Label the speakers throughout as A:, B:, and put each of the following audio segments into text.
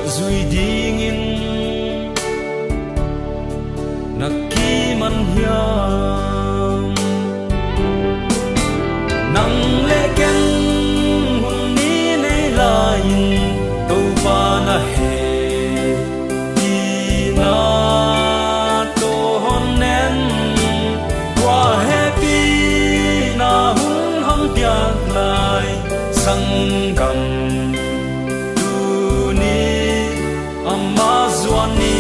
A: zui dingin naki man hiam nang leken hun ni nei lain to pa na he na to hon nen wa happy na hun hom piak lai sang gam tu ni amazwani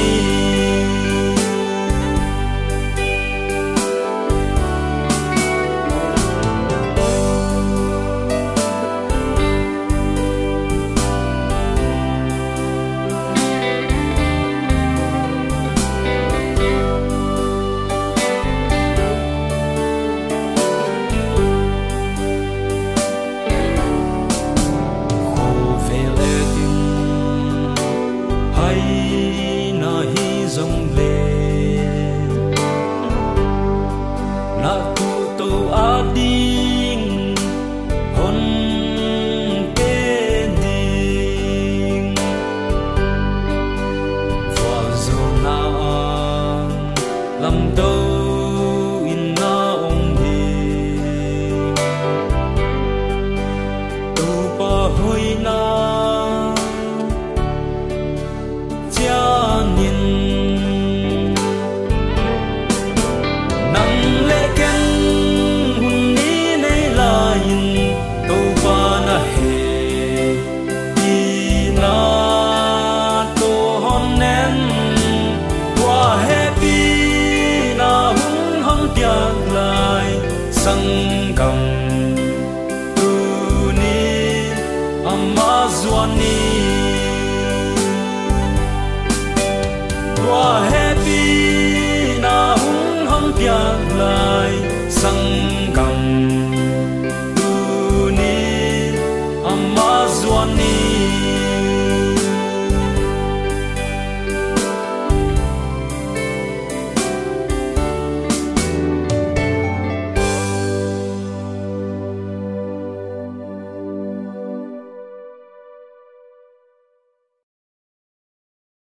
A: Sangam tu ni amazwani wa happy na hung hom piak lai sangam tu ni amazwani